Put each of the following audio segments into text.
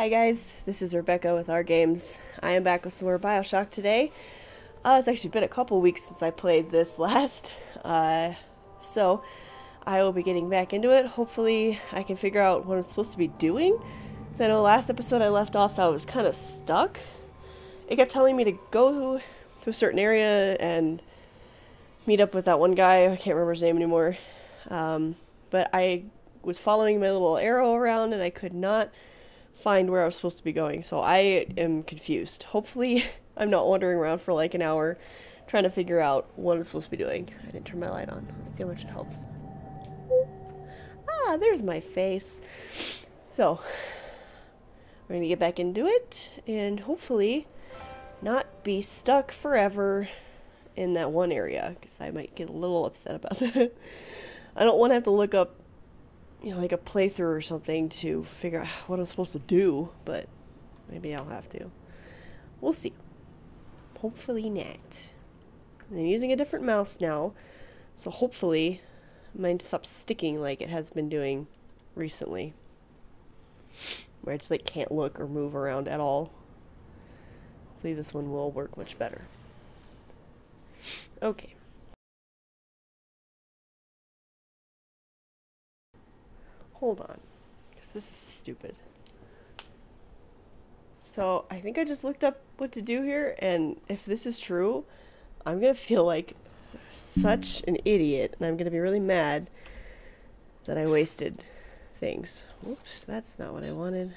Hi guys, this is Rebecca with Our Games. I am back with some more Bioshock today. It's actually been a couple weeks since I played this last, so I will be getting back into it. Hopefully I can figure out what I'm supposed to be doing. I know last episode I left off and I was kind of stuck. It kept telling me to go to a certain area and meet up with that one guy. I can't remember his name anymore. But I was following my little arrow around and I could not find where I was supposed to be going, so I am confused. Hopefully I'm not wandering around for like an hour trying to figure out what I'm supposed to be doing. I didn't turn my light on. Let's see how much it helps. Ah, there's my face. So we're gonna get back into it and hopefully not be stuck forever in that one area, because I might get a little upset about that. I don't want to have to look up, like a playthrough or something to figure out what I'm supposed to do, but maybe I'll have to. We'll see. Hopefully not. I'm using a different mouse now, so hopefully mine stops sticking like it has been doing recently, where I just like can't look or move around at all. Hopefully this one will work much better. Okay. Hold on, because this is stupid. So I think I just looked up what to do here, and if this is true, I'm gonna feel like such an idiot, and I'm gonna be really mad that I wasted things. Whoops, that's not what I wanted.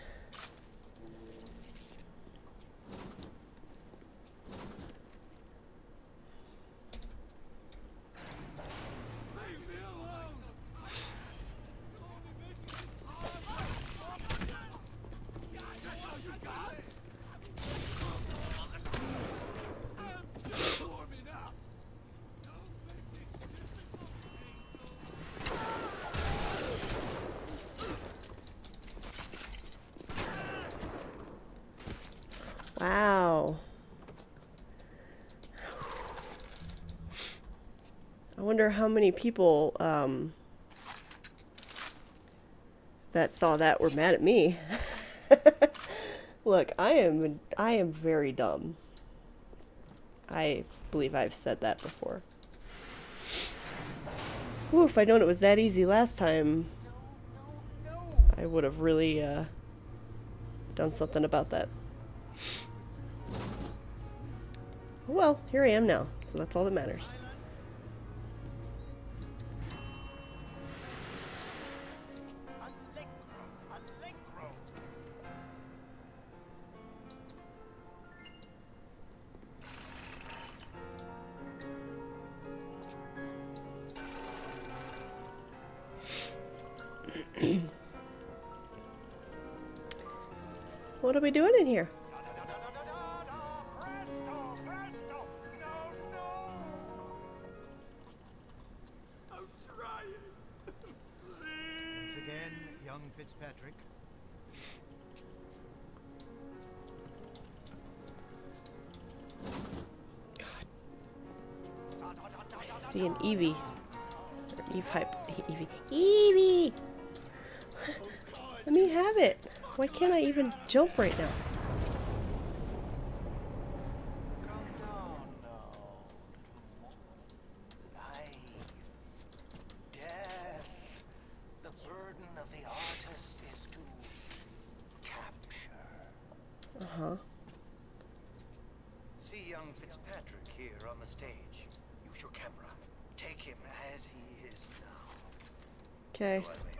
Wow. I wonder how many people that saw that were mad at me. Look, I am very dumb. I believe I've said that before. Ooh, if I'd known it was that easy last time, I would have really done something about that. Well, here I am now, so that's all that matters. What are we doing in here? Once again, young Fitzpatrick. I see an Eevee. Or Eve hype. Eevee. Eevee! Let me have it. Why can't I even jump right now? Come down now. Life, death. The burden of the artist is to capture. Uh-huh. See young Fitzpatrick here on the stage. Use your camera. Take him as he is now. Okay. So I may remember him.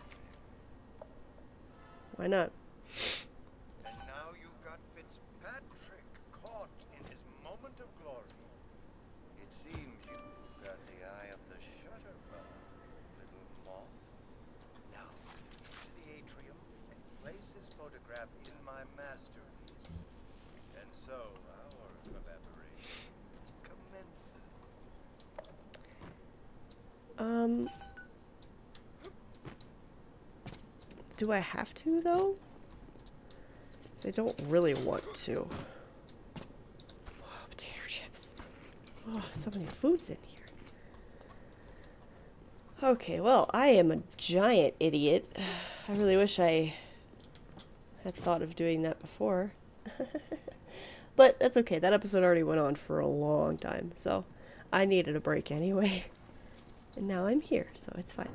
Why not? And now you've got Fitzpatrick caught in his moment of glory. It seems you've got the eye of the shutterbug, little moth. Now, into the atrium and place his photograph in my masterpiece. And so our collaboration commences. Do I have to, though? 'Cause I don't really want to. Oh, potato chips. Oh, so many foods in here. Okay, well, I am a giant idiot. I really wish I had thought of doing that before. But that's okay. That episode already went on for a long time, so I needed a break anyway. And now I'm here, so it's fine.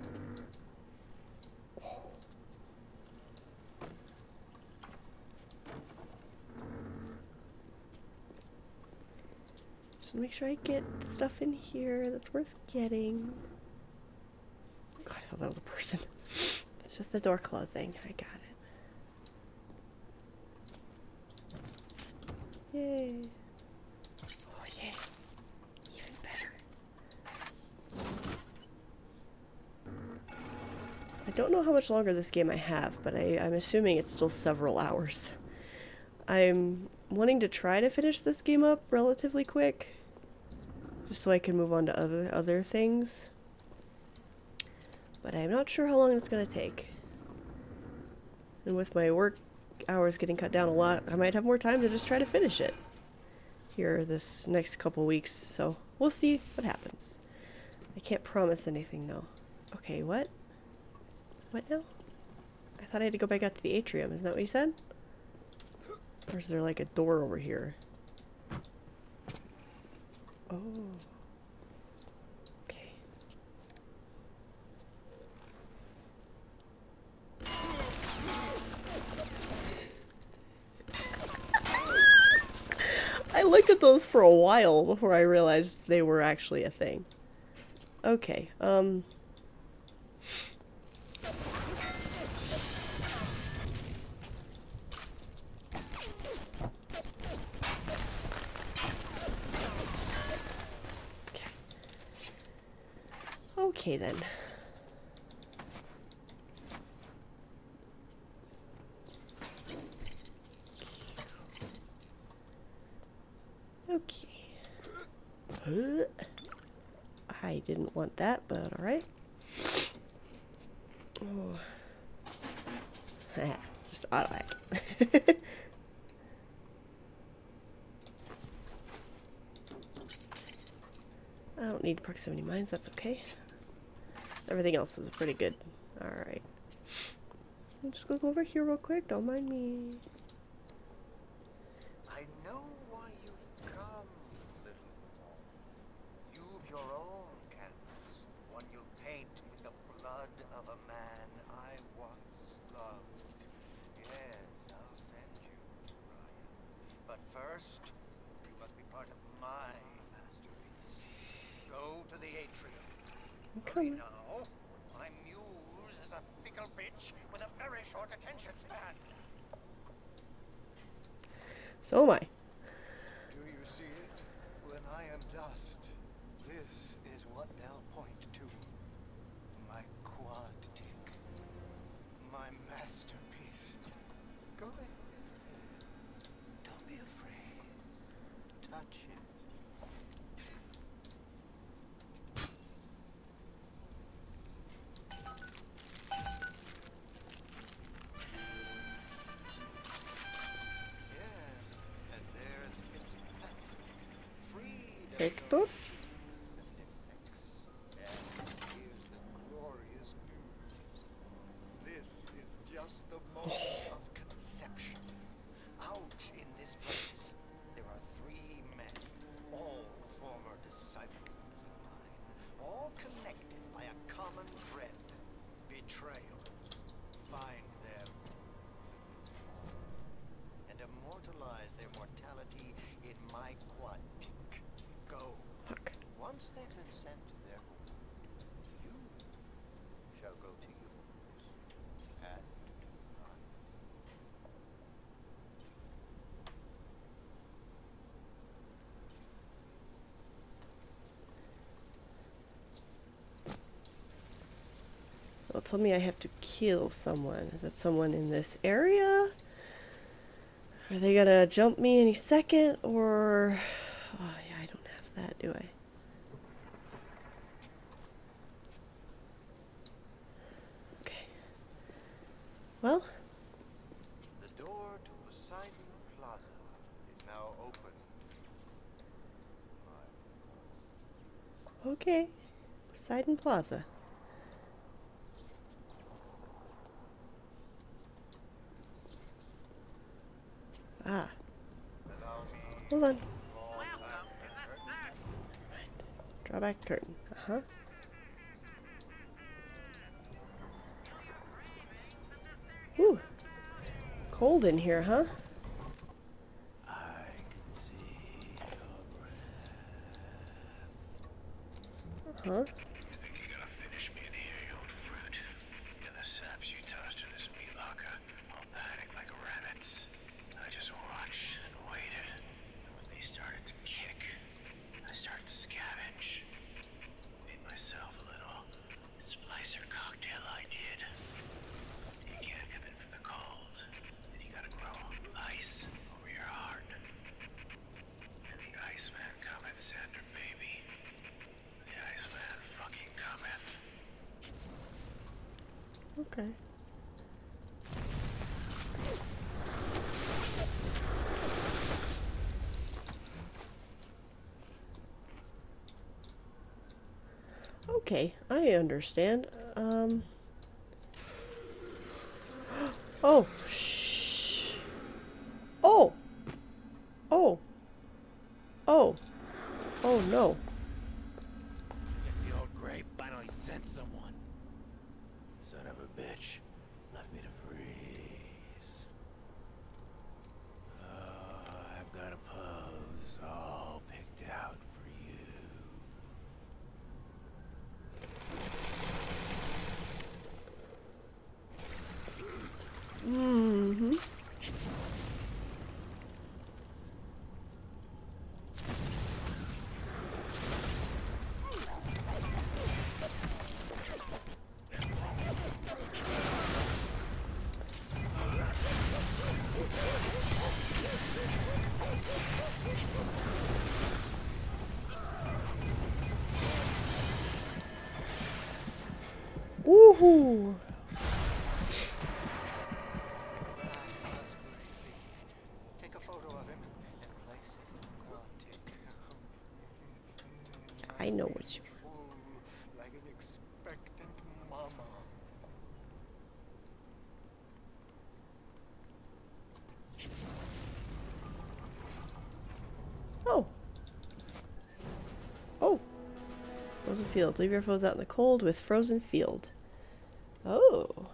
Just make sure I get stuff in here that's worth getting. God, I thought that was a person. It's just the door closing. I got it. Yay. Oh, yay. Even better. I don't know how much longer this game I have, but I'm assuming it's still several hours. I'm wanting to try to finish this game up relatively quick, just so I can move on to other things. But I'm not sure how long it's going to take. And with my work hours getting cut down a lot, I might have more time to just try to finish it here this next couple weeks, so we'll see what happens. I can't promise anything though. Okay, what? What now? I thought I had to go back out to the atrium, isn't that what you said? Or is there like a door over here? Oh. Okay. I looked at those for a while before I realized they were actually a thing. Okay, Okay then. Okay. I didn't want that, but alright. Oh. Just automatic. I don't need proximity mines, that's okay. Everything else is pretty good. Alright. I'm just gonna go over here real quick, don't mind me. I know why you've come, little one. You've your own canvas, one you'll paint with the blood of a man I once loved. Yes, I'll send you to Ryan. But first, you must be part of my masterpiece. Go to the atrium. Hurry now. My muse is a fickle bitch with a very short attention span. So am I. Do you see it? When I am dust, this is what they'll point to. My quad tick. My masterpiece. Go ahead. Don't be afraid. Touch it. Hector? And here's the glorious news. This is just the moment of conception. Out in this place, there are 3 men, all former disciples of mine, all connected by a common thread, betrayal. Find them and immortalize their mortality in my quad. Go. Fuck. Once they've been sent to their home, you shall go to yours. And run. Well, tell me I have to kill someone. Is that someone in this area? Are they gonna jump me any second, or... Oh, yeah, I don't have that, do I? Okay. Well. The door to Poseidon Plaza is now open. Okay. Poseidon Plaza. Ah, Allow me hold on. to draw back the curtain. Draw back the curtain. Uh-huh. Ooh. Cold in here, huh? I can see your breath. Huh? You think you're gonna finish me in here, you old fruit? And the saps you tossed in this meat locker, all panicked like rabbits. I just watched and waited. And when they started to kick, I started to scavenge. Made myself a little splicer cocktail I did. You can't come in from the cold, and you gotta grow ice over your heart. And the Iceman cometh, Sander, baby. The Iceman fucking cometh. Okay. Okay, I understand. Oh, shh. Oh. Oh. Oh. Oh no. Guess the old grape finally sent someone. Son of a bitch. Left me to freeze. Oh, I've got a pose all picked out for you. Mm-hmm. Woohoo! Take a photo of him and place it in the quantic. I know what you... Full like an expectant mama. Oh. Oh. Frozen field. Leave your foes out in the cold with frozen field. Oh.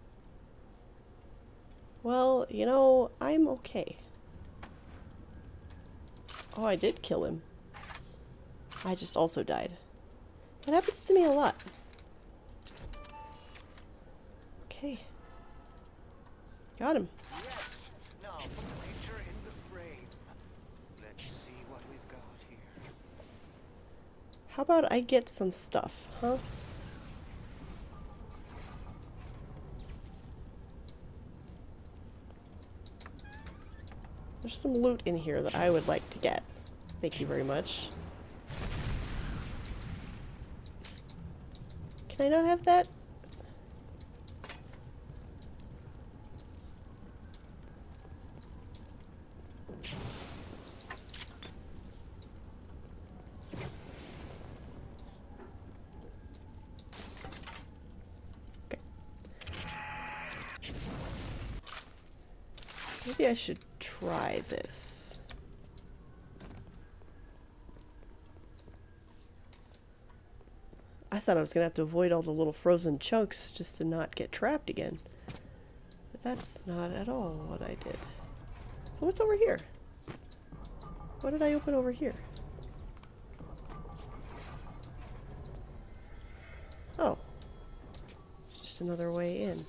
Well, you know, I'm okay. Oh, I did kill him. I just also died. That happens to me a lot. Okay. Got him. Yes. Now put the picture in the frame. Let's see what we've got here. How about I get some stuff, huh? There's some loot in here that I would like to get. Thank you very much. Can I not have that? Okay. Maybe I should try this. I thought I was gonna have to avoid all the little frozen chunks just to not get trapped again. But that's not at all what I did. So what's over here? What did I open over here? Oh. It's just another way in.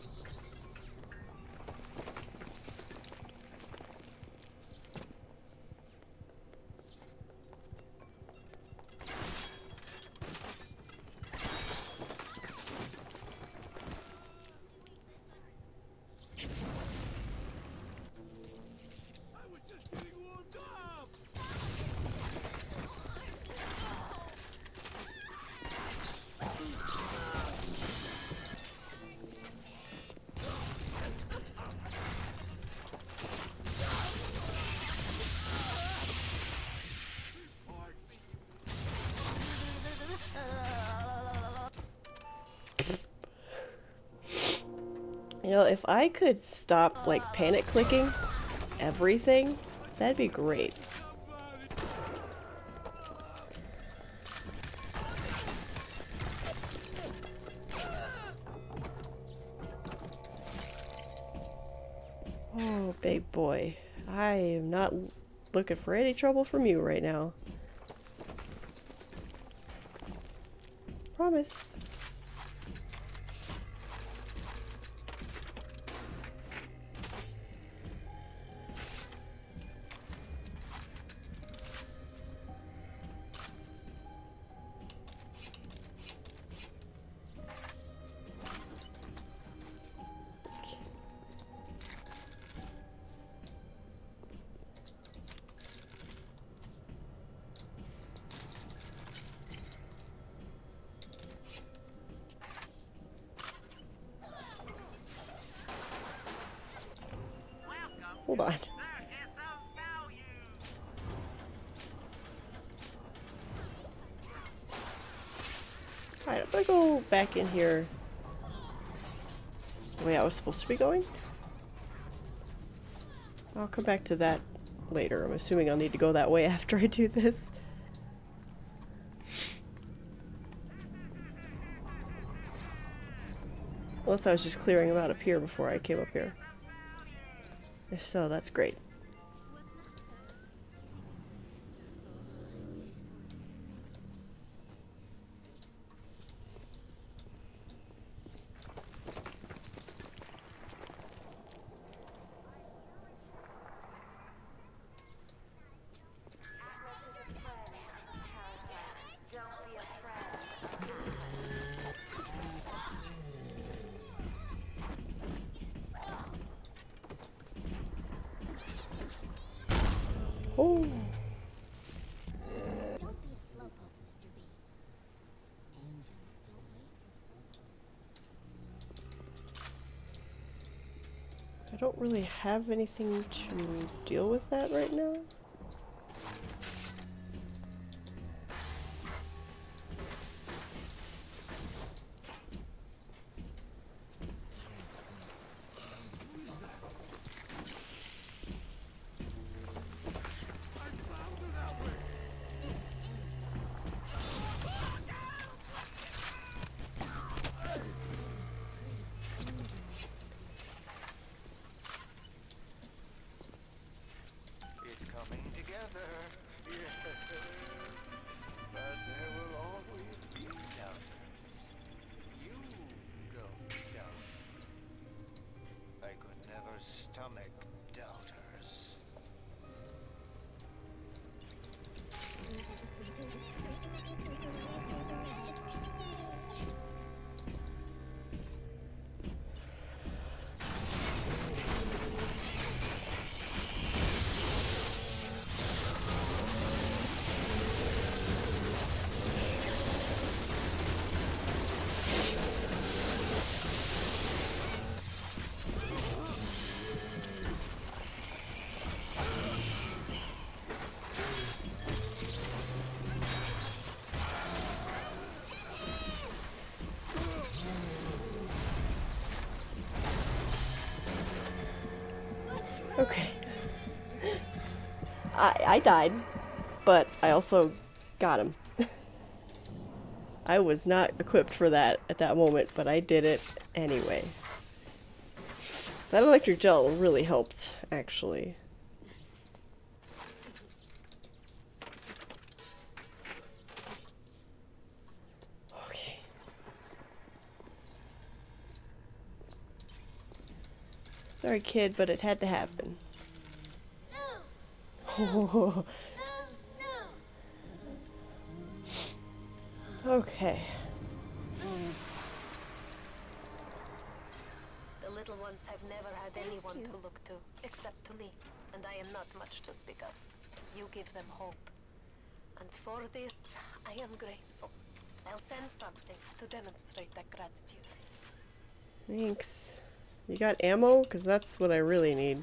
You know, if I could stop, like, panic clicking everything, that'd be great. Oh, big boy. I am not looking for any trouble from you right now. Promise. Hold on. Alright, I'm gonna go back in here the way I was supposed to be going. I'll come back to that later. I'm assuming I'll need to go that way after I do this. Unless I was just clearing them out up here before I came up here. If so, that's great. Oh. Don't be a slowpoke, Mr. B. Angels don't wait for slowpokes. I don't really have anything to deal with that right now. It's coming together. Yes. But there will always be doubters. You go down. I could never stomach doubters. Okay. I died, but I also got him. I was not equipped for that at that moment, but I did it anyway. That electric gel really helped, actually. Okay. Sorry, kid, but it had to happen. Oh. Okay. The little ones have never had anyone to look to, except to me, and I am not much to speak of. You give them hope. And for this, I am grateful. I'll send something to demonstrate that gratitude. Thanks. You got ammo? Because that's what I really need.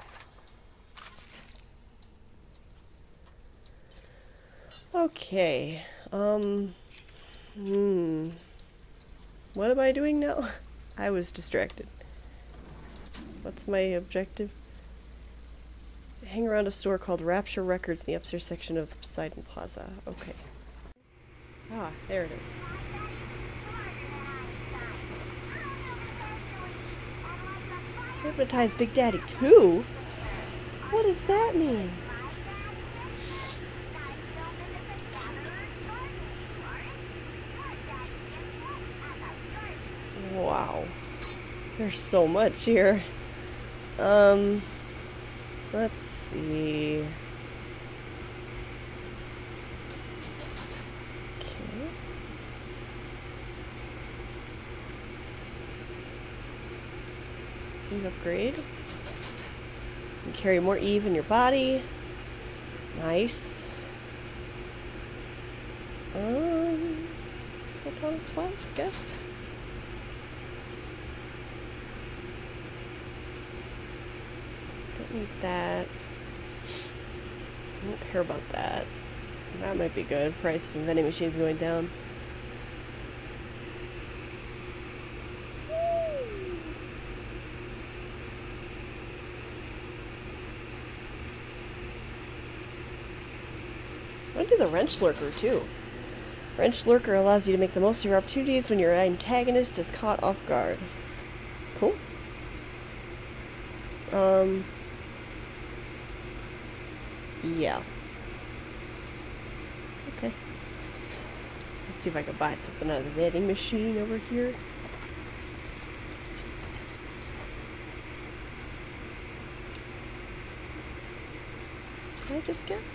Okay. What am I doing now? I was distracted. What's my objective? Hang around a store called Rapture Records in the upstairs section of Poseidon Plaza. Okay. Ah, there it is. Hypnotize Big Daddy 2? What does that mean? Wow. There's so much here. Let's see. Okay. Eve upgrade. You can carry more Eve in your body. Nice. Photonic flag, I guess. Don't need that. I don't care about that. That might be good. Price of vending machines going down. I do the wrench lurker too. Wrench lurker allows you to make the most of your opportunities when your antagonist is caught off guard. Cool. Yeah. Okay. Let's see if I can buy something out of the vending machine over here. Can I just get?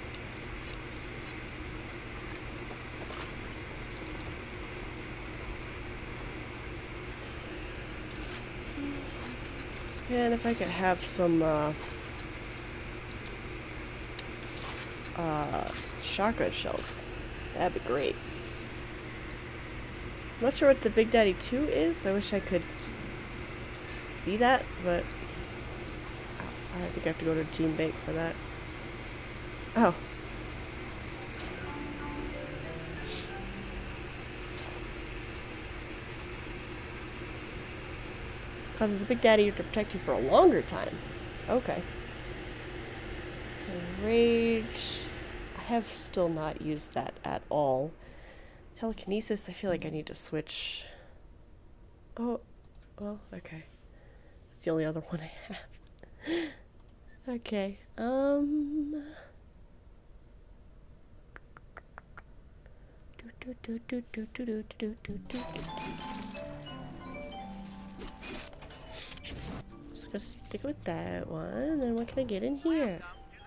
And if I could have some, shotgun shells, that'd be great. I'm not sure what the Big Daddy 2 is. I wish I could see that, but I think I have to go to Gene Bank for that. Oh. Causes the Big Daddy to protect you for a longer time. Okay. Rage. I have still not used that at all. Telekinesis, I feel like I need to switch. Oh, well, okay. That's the only other one I have. Okay, just gonna stick with that one, and then what can I get in here?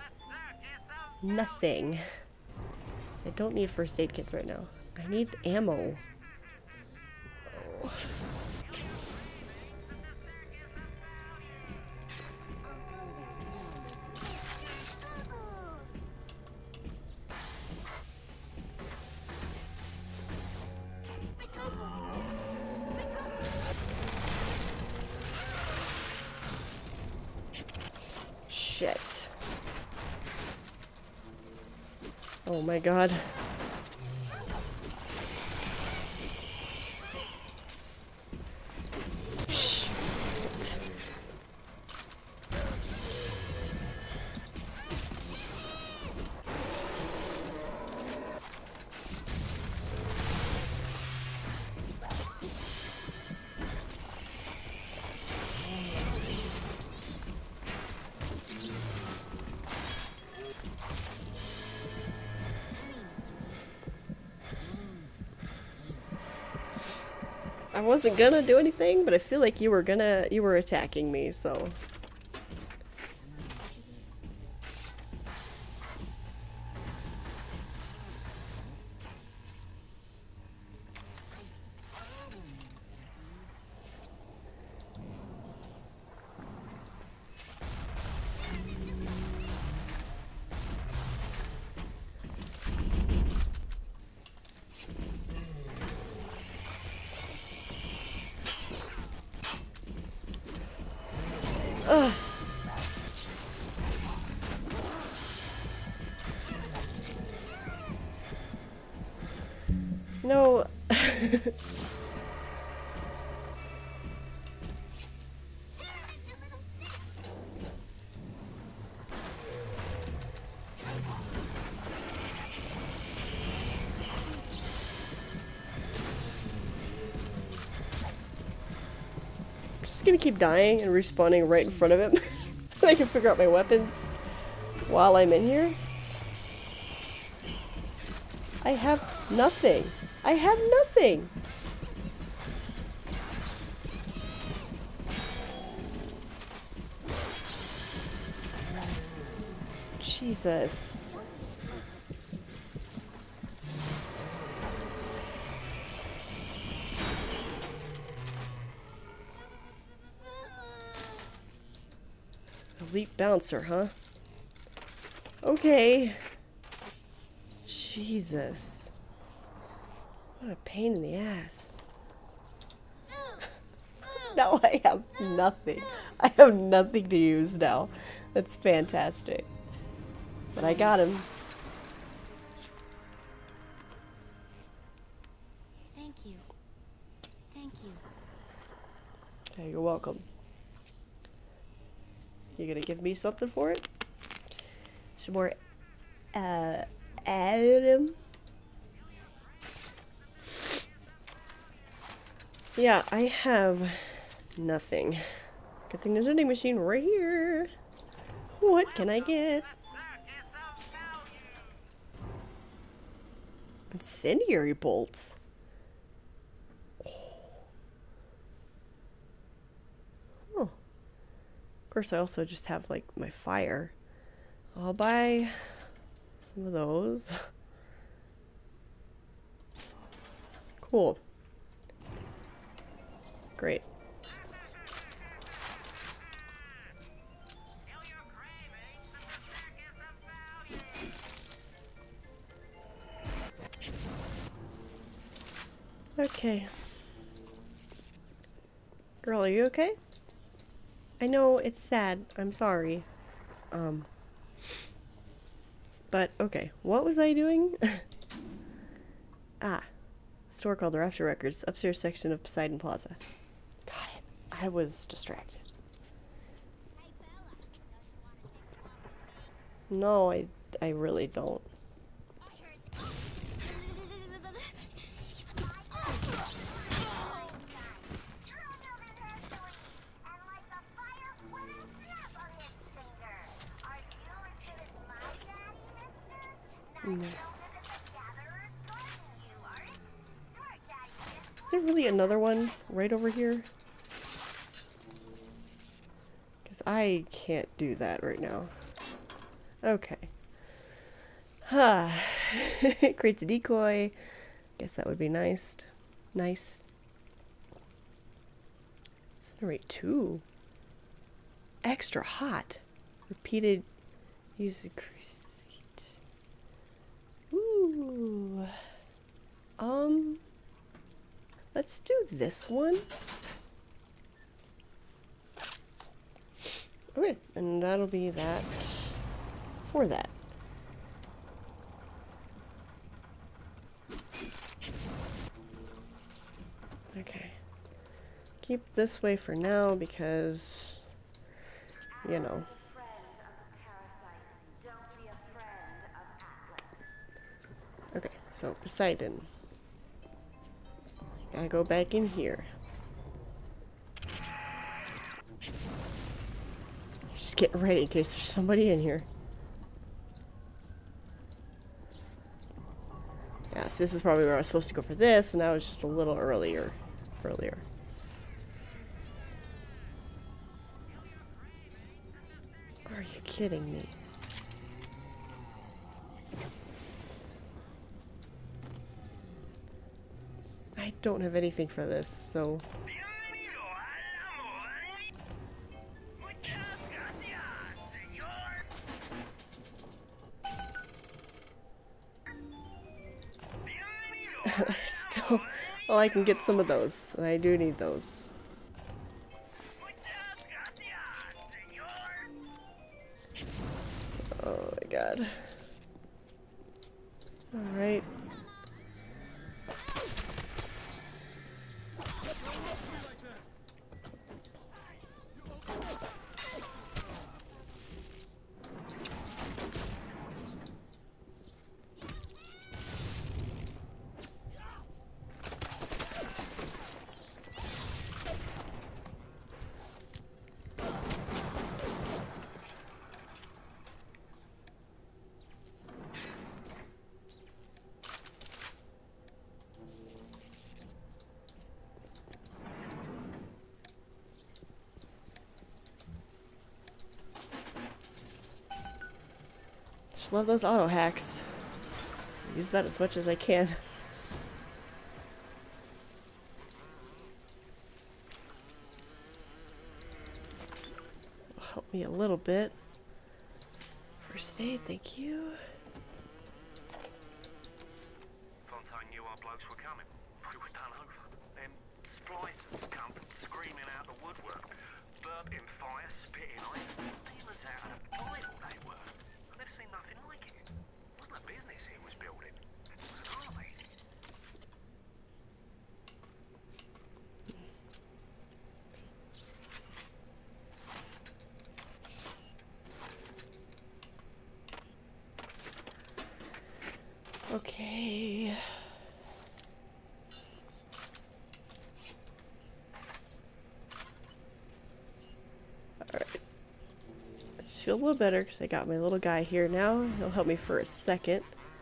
Nothing. I don't need first aid kits right now. I need ammo. Oh. Shit. Oh my god. Shit. I wasn't gonna do anything, but I feel like you were attacking me, so. Ugh. No. just gonna keep dying and respawning right in front of him. I can figure out my weapons while I'm in here. I have nothing. I have nothing. Jesus. Elite bouncer, huh? Okay. Jesus. What a pain in the ass. Now I have nothing. I have nothing to use now. That's fantastic. But I got him. Thank you. Thank you. Okay, you're welcome. You gonna give me something for it? Some more, Adam? Yeah, I have nothing. Good thing there's a vending machine right here. What can I get? Incendiary bolts. Oh. Oh. Of course, I also just have like my fire. I'll buy some of those. Cool. Great. Okay. Girl, are you okay? I know it's sad. I'm sorry. But okay. What was I doing? Ah. Store called the Rapture Records. Upstairs section of Poseidon Plaza. Got it. I was distracted. Hey, Bella. Don't you want to take a walk with me? No, I really don't. I heard. No. Is there really another one right over here? Because I can't do that right now. Okay. Creates a decoy. Guess that would be nice. Nice. Incinerate 2. Extra hot. Repeated use increases heat. Ooh. Let's do this one. Okay, and that'll be that for that. Okay. Keep this way for now because, you know. Okay, so Poseidon. Gotta go back in here. Just getting ready in case there's somebody in here. Yeah, so this is probably where I was supposed to go for this, and I was just a little earlier. Are you kidding me? I don't have anything for this, so... Still... Well, I can get some of those, and I do need those. Oh my god. Alright. Just love those auto hacks. Use that as much as I can. Help me a little bit. First aid, thank you. Fontaine knew our blokes were coming. We were done over. Them splicers come screaming out the woodwork. Burping fire, spitting ice. Demons out of the Bible they were. I've never seen nothing like it. Wasn't a business he was building. It was an army. Okay. Alright. I just feel a little better because I got my little guy here now. He'll help me for a second.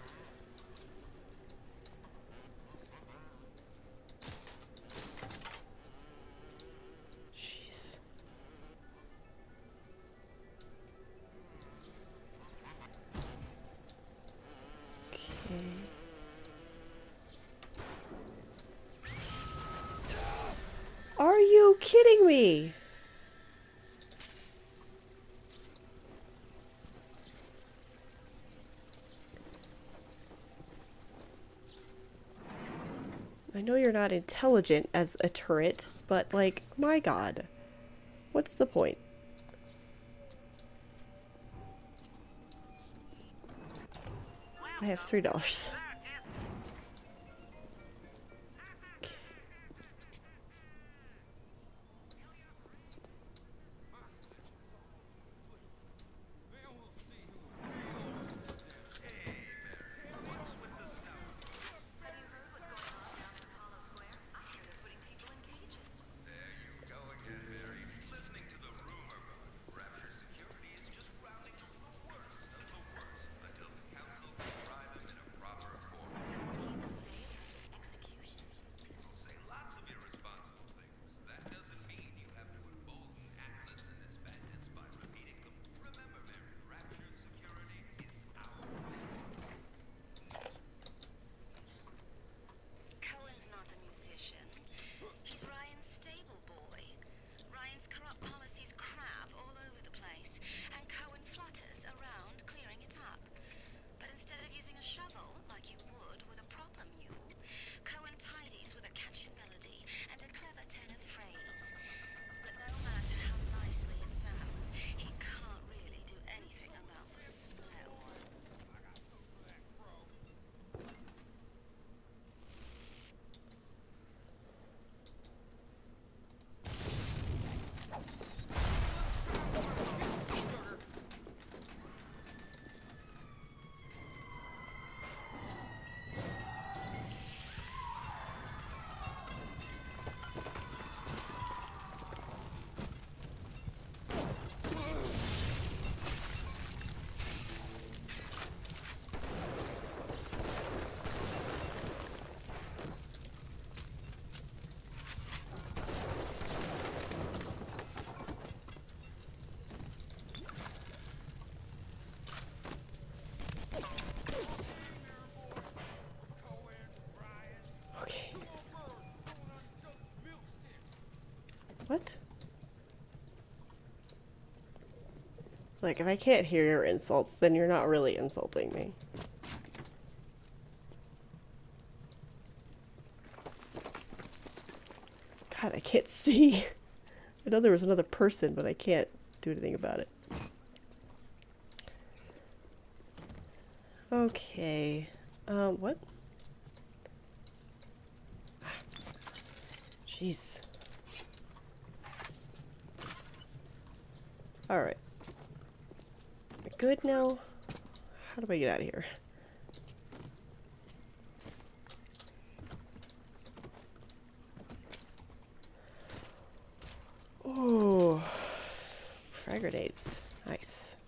Jeez. Okay. Are you kidding me? I know you're not intelligent as a turret, but like, my god. What's the point? I have $3. Cohen's not a musician. He's Ryan's stable boy. Ryan's corrupt policies crap all over the place, and Cohen flutters around clearing it up. But instead of using a shovel like you would with a proper mule, Cohen tidies with a catchy melody and a clever turn of phrase. But no matter how nicely it sounds, he can't really do anything about the smell. Okay. What? Like, if I can't hear your insults, then you're not really insulting me. God, I can't see. I know there was another person, but I can't do anything about it. Okay. What? Jeez. Alright. Good now? How do I get out of here? Oh, frag grenades. Nice.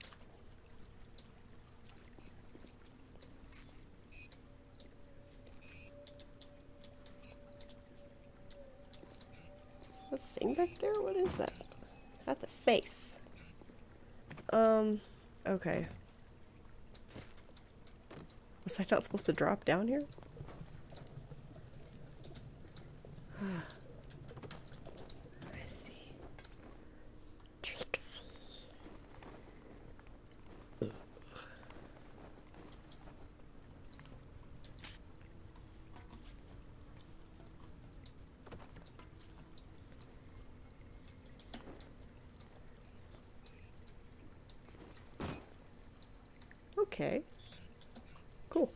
Is that a thing back there? What is that? That's a face. Okay. Was I not supposed to drop down here? I see. Trixie. Okay. Cool.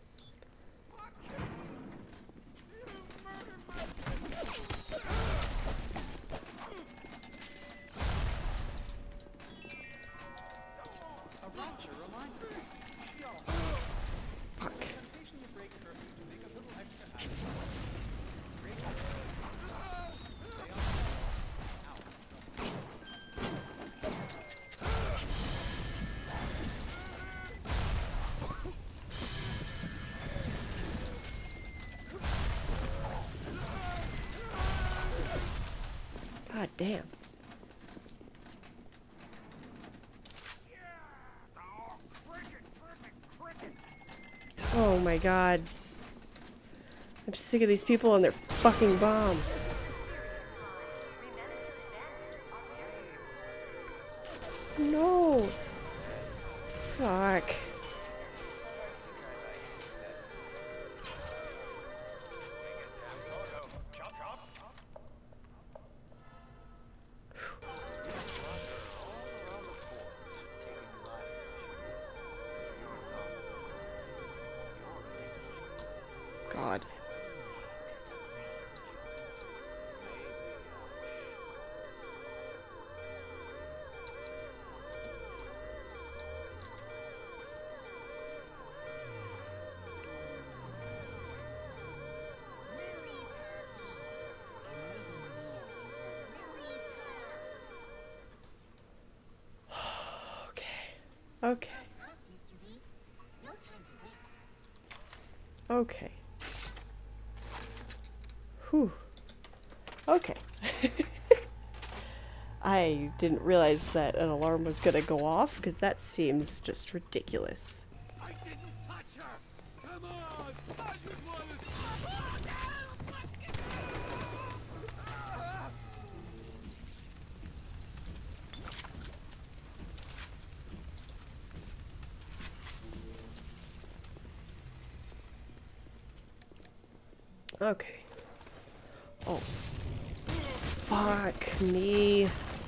Fuck. God damn. Oh my god. I'm sick of these people and their fucking bombs. No. Fuck. God. Okay. Okay. Whew. Okay. I didn't realize that an alarm was gonna go off, because that seems just ridiculous. I didn't touch her! Come on! I just wanted... Okay. Oh. Fuck me.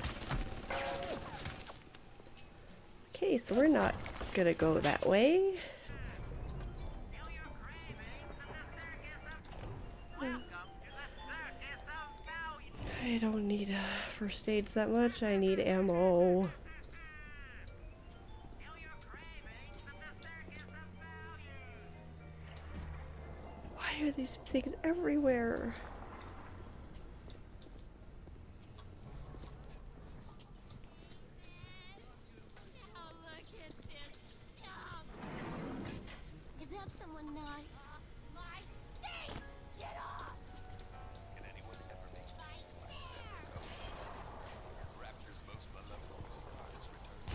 Okay, so we're not gonna go that way. I don't need first aids that much. I need ammo. Why are these things everywhere? Is that someone not? My state! Get off! Can anyone ever make Rapture's most beloved music artist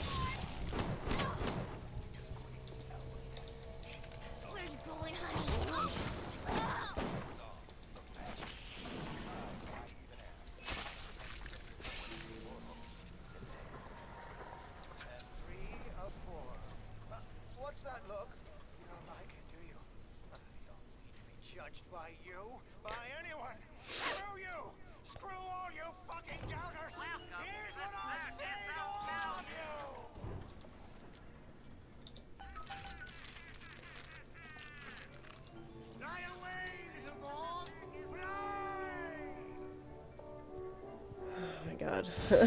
returns? Where's it going, honey? What's that look? You don't like it, do you? I don't need to be judged by you, by anyone. Screw you! Screw all you fucking doubters! Here's what I say to all of you! Fly away, little moth! Fly! Oh my god.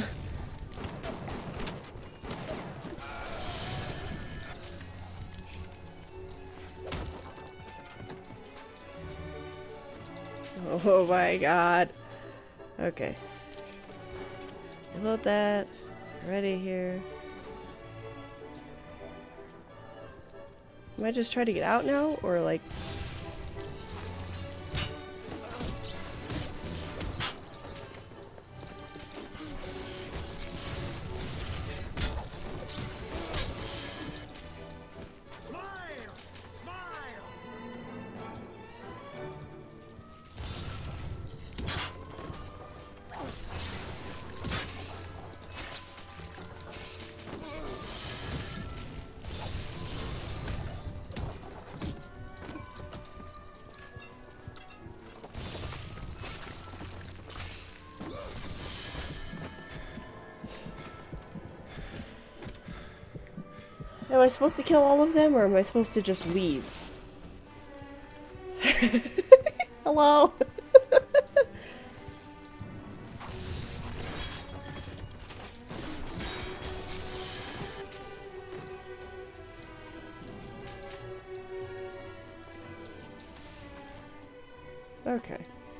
Oh my god. Okay. Reload that. Ready here. Am I just trying to get out now? Or like... Smile! Smile! Am I supposed to kill all of them, or am I supposed to just leave? Hello? Okay.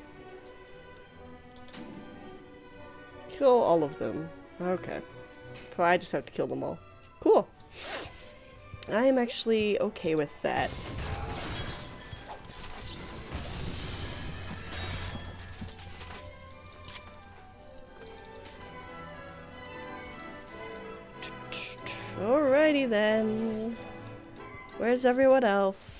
Kill all of them. Okay. So I just have to kill them all. Cool. I am actually okay with that. Alrighty then. Where's everyone else?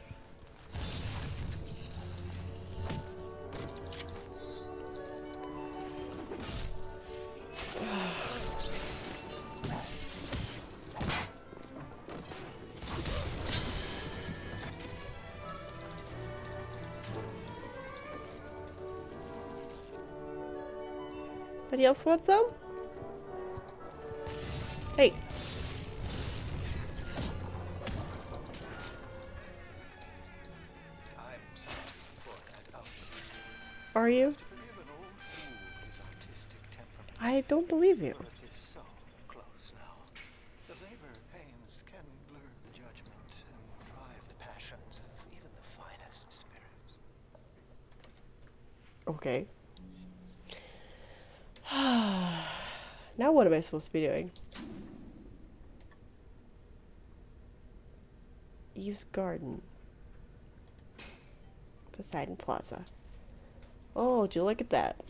Anybody else want some? Hey. I'm sorry for that outburst. Are you? Forgive an old fool his artistic temperament. I don't believe you. Lilith is so close now. The labor pains can blur the judgment and drive the passions of even the finest spirits. Okay. Now what am I supposed to be doing? Eve's Garden. Poseidon Plaza. Oh, would you look at that?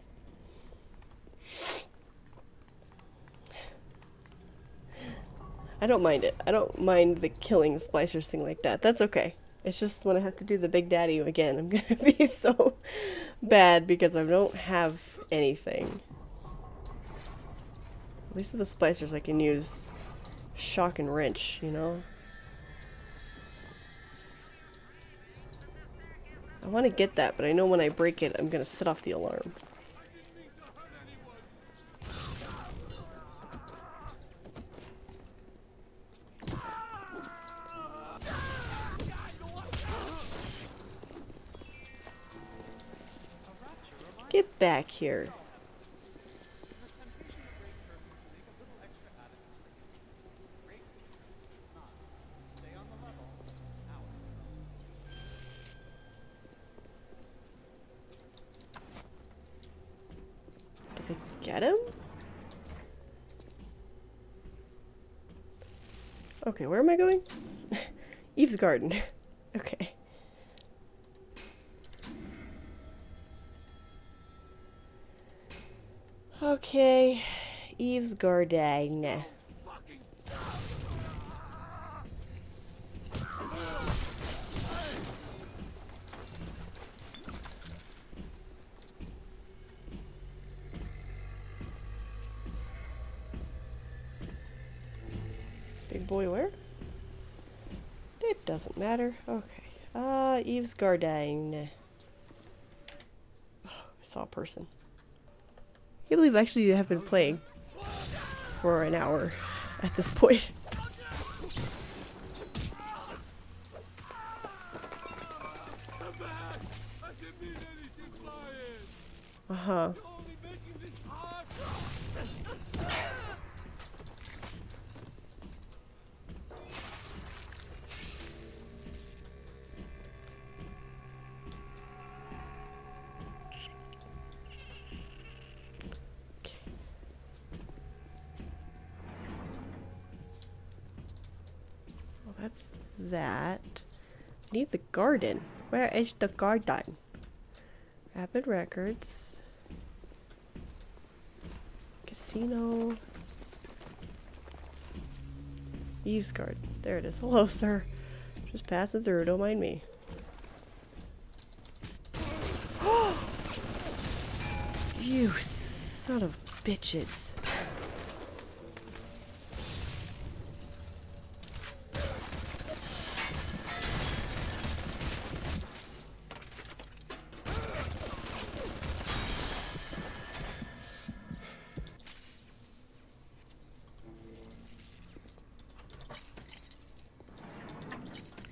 I don't mind it. I don't mind the killing splicers thing like that. That's okay. It's just when I have to do the Big Daddy again, I'm gonna be so bad because I don't have anything. At least with the splicers I can use shock and wrench, you know? I want to get that, but I know when I break it, I'm gonna set off the alarm. Get back here. Did I get him? Okay, where am I going? Eve's Garden. Okay. Okay, Eve's Garden. Big boy where? It doesn't matter. Okay. Eve's Garden. Oh, I saw a person. I can't believe actually you have been playing for an hour at this point. Uh-huh. That's that. I need the garden. Where is the garden? Rapid Records. Casino. Eve's Garden. There it is. Hello, sir. Just passing through. Don't mind me. You son of bitches.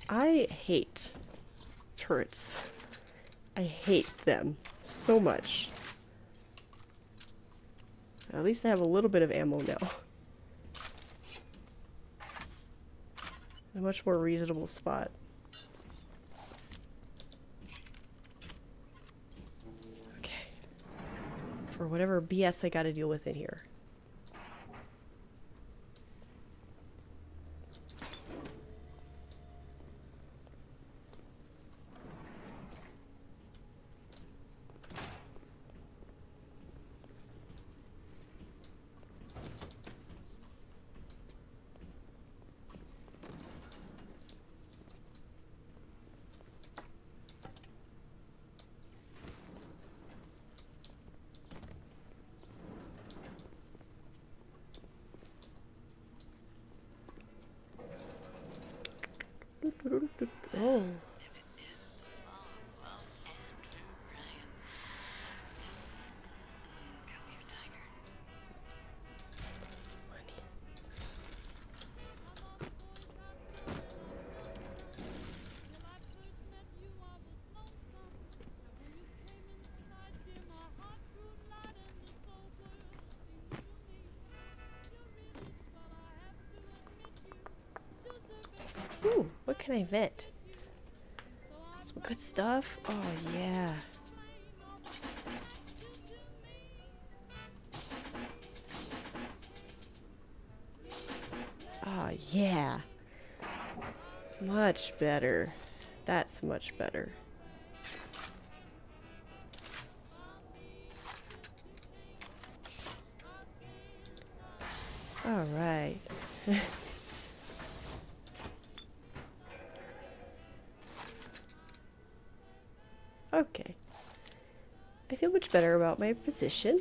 I hate turrets. I hate them so much. At least I have a little bit of ammo now. A much more reasonable spot. Okay. For whatever BS I gotta deal with in here. Oh. Ooh, what can I vent? Some good stuff? Oh, yeah. Oh, yeah. Much better. That's much better. All right. Okay. I feel much better about my position.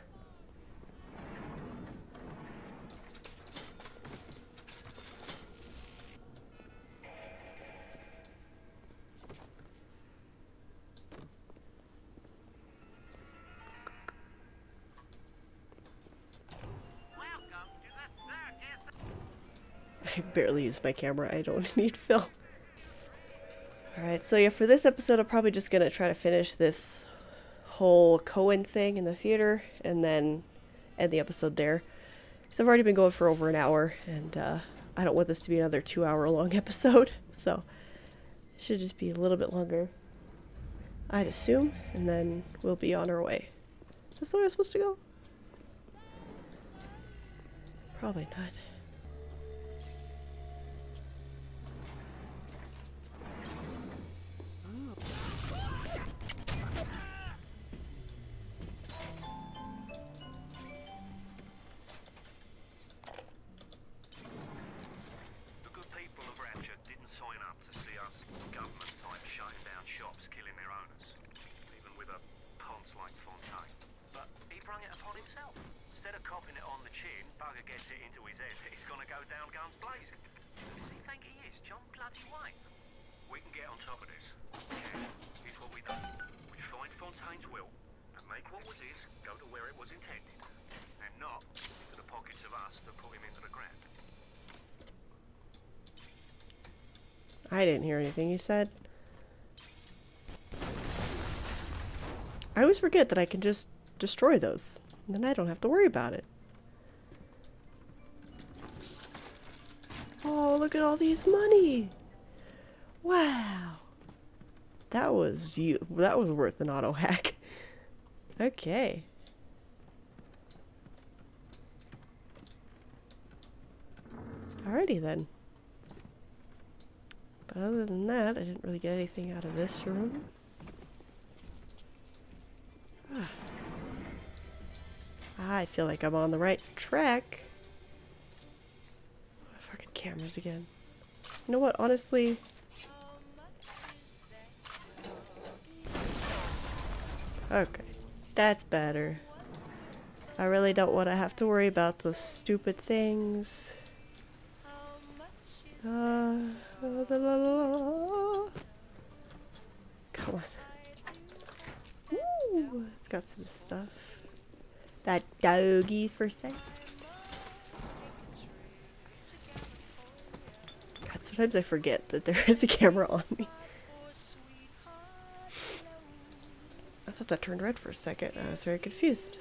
I barely use my camera. I don't need film. Alright, so yeah, for this episode, I'm probably just gonna try to finish this whole Cohen thing in the theater and then end the episode there. Because I've already been going for over an hour, and I don't want this to be another 2-hour long episode, so it should just be a little bit longer, I'd assume, and then we'll be on our way. Is this where I'm supposed to go? Probably not. I didn't hear anything you said. I always forget that I can just destroy those, and then I don't have to worry about it. Oh, look at all these money! Wow! That was worth an auto hack. Okay. Alrighty then. But other than that, I didn't really get anything out of this room. I feel like I'm on the right track. Oh, fucking cameras again. You know what, honestly... Okay, that's better. I really don't want to have to worry about those stupid things. Come on. Ooh, it's got some stuff. That doggy for sale. Got Sometimes I forget that there is a camera on me. I thought that turned red for a second. I was very confused.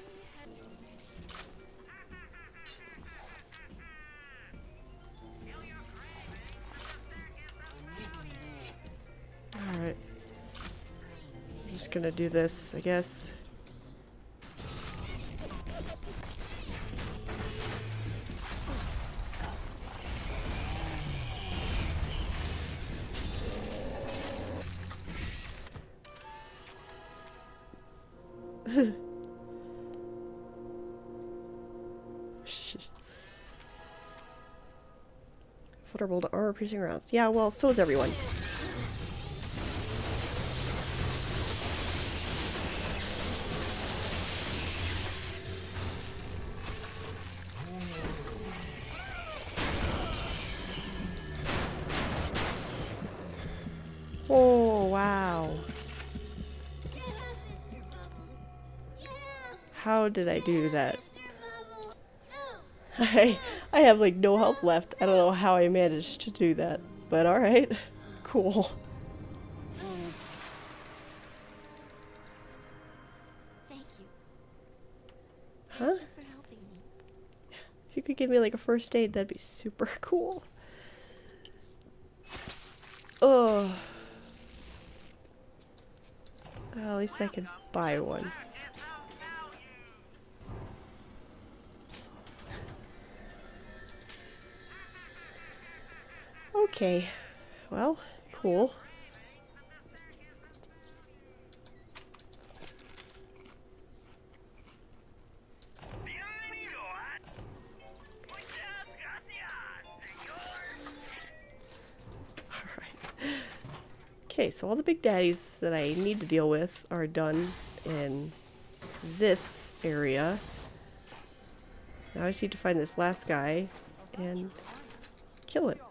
Alright. I'm just gonna do this, I guess. Vulnerable to armor-piercing rounds. Yeah, well, so is everyone. Oh, wow. How did I do that? I have like no health left. I don't know how I managed to do that, but alright. Cool. Thank you. Huh? Thank you for helping me. If you could give me like a first aid, that'd be super cool. Oh. Well, at least I could buy one. Okay. Well, cool. Okay, so all the big daddies that I need to deal with are done in this area. Now I just need to find this last guy and kill him.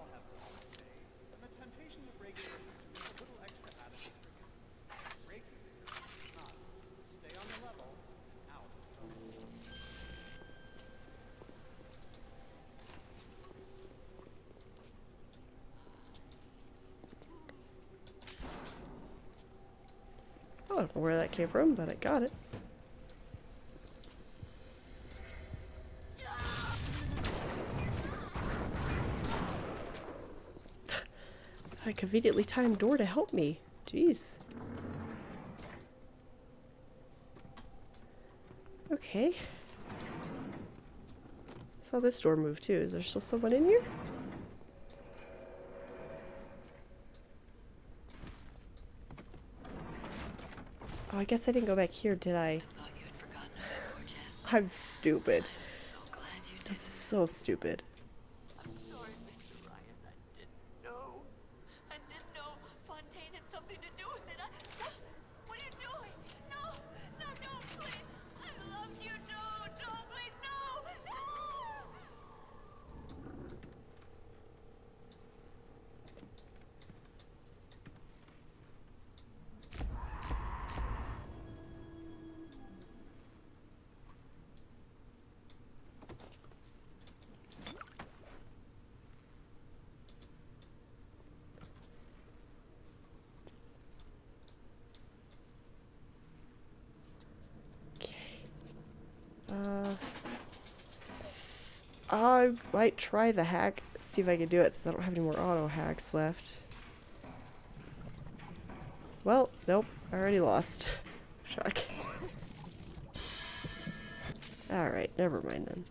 I don't know where that came from, but I got it. A conveniently timed door to help me. Jeez. Okay. Saw this door move too. Is there still someone in here? Oh, I guess I didn't go back here, did I? I'm stupid. I'm so stupid. I'm sorry, Mr. Ryan. I didn't know. I didn't know Fontaine had something to do with it. What are you doing? No, no, don't, please. I love you. No, don't, please, no, no. I might try the hack, see if I can do it, since I don't have any more auto hacks left. Well, nope, I already lost. Shock. Alright, never mind then.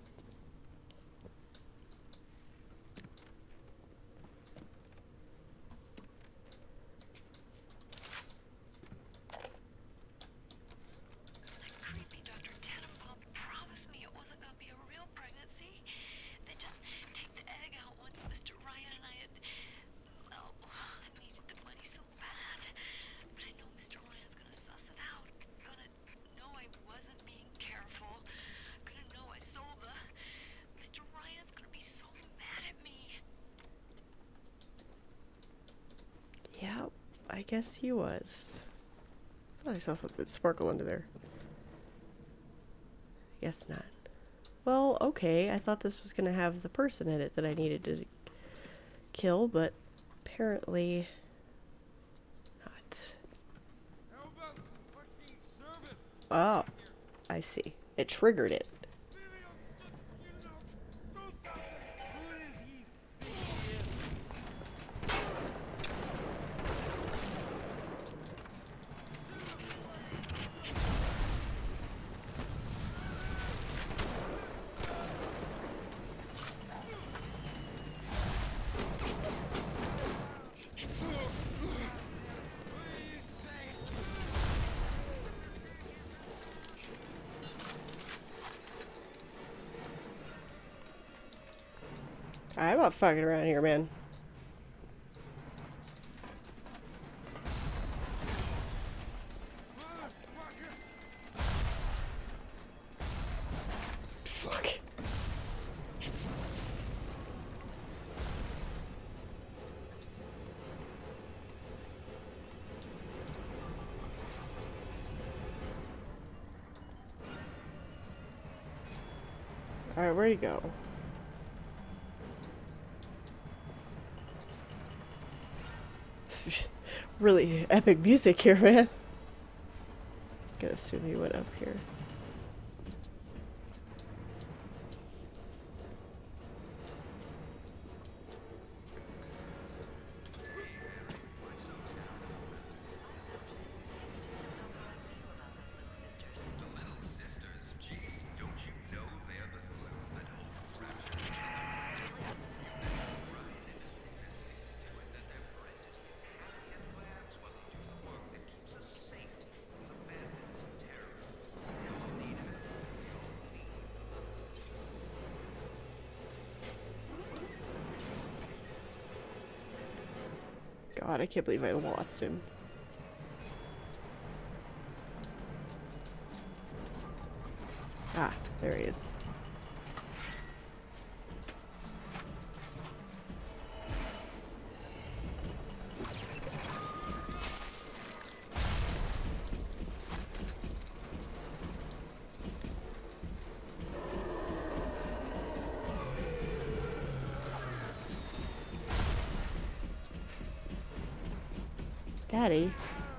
I guess he was. I thought I saw something sparkle under there. Guess not. Well, okay. I thought this was gonna have the person in it that I needed to kill, but apparently not. Oh, I see. It triggered it. I'm not fucking around here, man. Fuck. Alright, where'd he go? Really epic music here, man. Gotta assume he went up here. God, I can't believe I lost him. Ah, there he is. Daddy.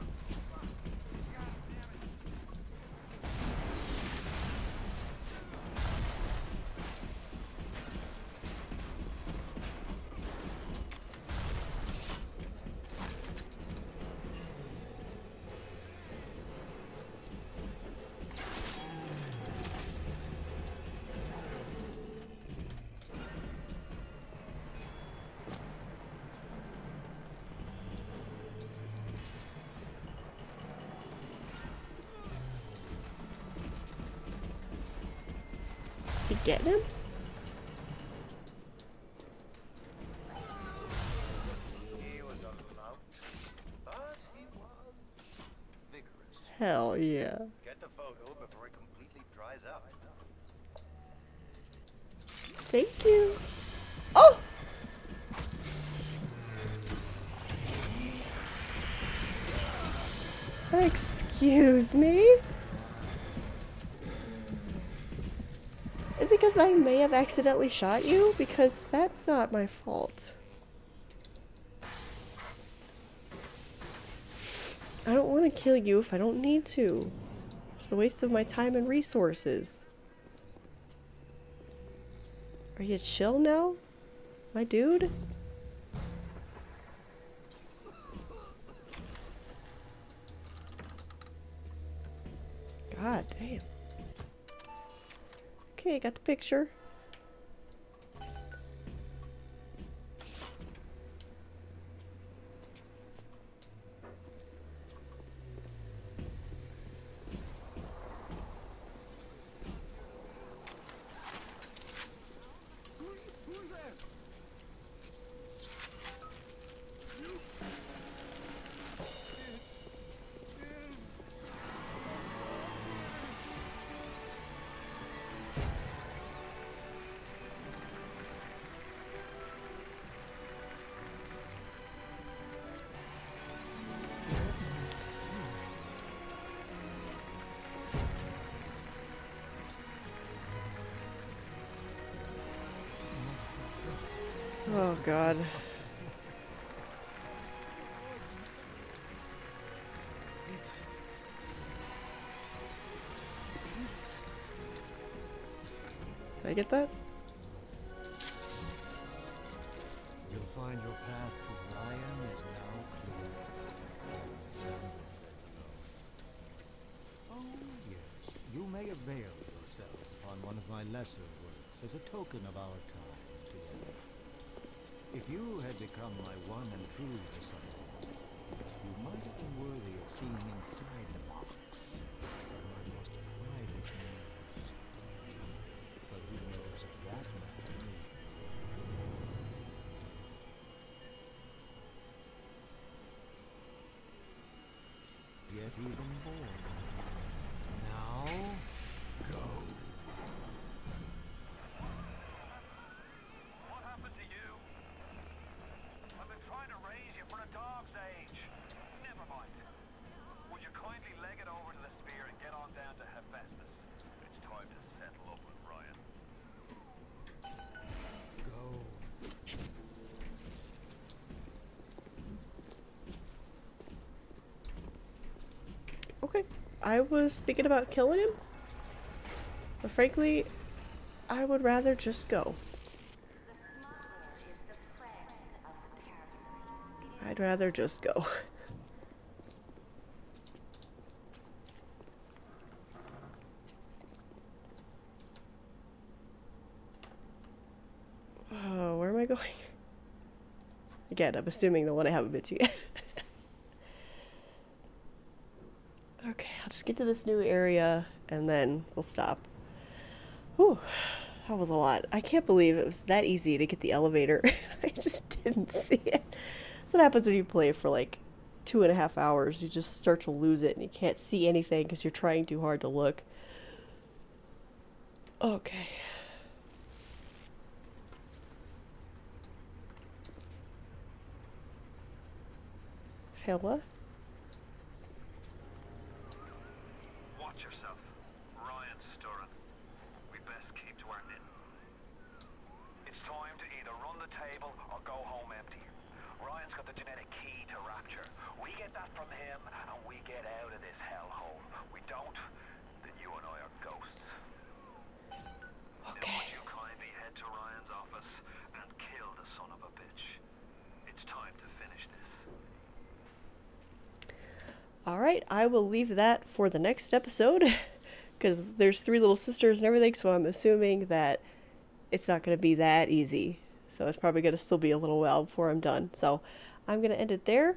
Is he getting him? He was a lout, but he was vigorous. Hell yeah. Get the photo before it completely dries out. Thank you. Oh! Excuse me? Is it because I may have accidentally shot you? Because that's not my fault. I don't want to kill you if I don't need to. It's a waste of my time and resources. Are you chill now, my dude? God damn. Okay, got the picture. Oh God. I get that? You'll find your path to Ryan is now clear. Sandra said hello. Oh, yes. You may avail yourself on one of my lesser works as a token of our time together. If you had become my one and true disciple, you might have been worthy of seeing inside the box of my most private news. But who knows if that matters? Yet even born. Now, go. What happened to you? I've been trying to raise you for a dog's age. Never mind. Would you kindly leg it over to the spear and get on down to Hephaestus? It's time to settle up with Ryan. Go. Okay. I was thinking about killing him, but frankly, I would rather just go. I'd rather just go. Oh, where am I going? Again, I'm assuming the one I haven't been to yet. Okay, I'll just get to this new area and then we'll stop. Whew, that was a lot. I can't believe it was that easy to get the elevator. I just didn't see it. That's what happens when you play for like 2.5 hours. You just start to lose it and you can't see anything because you're trying too hard to look. Okay. Hella? Watch yourself. Ryan's stirring. We best keep to our knitting. It's time to either run the table or go home empty. Ryan's got the genetic key to Rapture. We get that from him and we get out of this hellhole. We don't, then you and I are ghosts. Okay. Now would you kindly head to Ryan's office and kill the son of a bitch? It's time to finish this. Alright, I will leave that for the next episode. Because there's 3 little sisters and everything, so I'm assuming that it's not going to be that easy. So it's probably going to still be a little while before I'm done. So I'm going to end it there.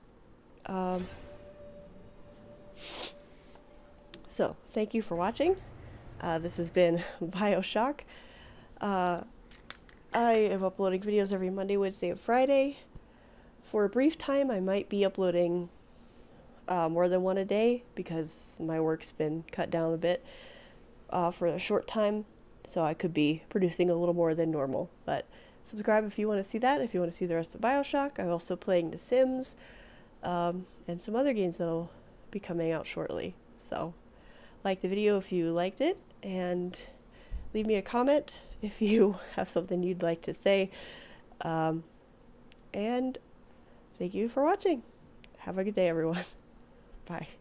So thank you for watching. This has been Bioshock. I am uploading videos every Monday, Wednesday, and Friday. For a brief time, I might be uploading more than one a day because my work's been cut down a bit for a short time. So I could be producing a little more than normal. But subscribe if you want to see that, if you want to see the rest of Bioshock. I'm also playing The Sims and some other games that'll be coming out shortly. So like the video if you liked it, and leave me a comment if you have something you'd like to say. And thank you for watching. Have a good day, everyone. Bye.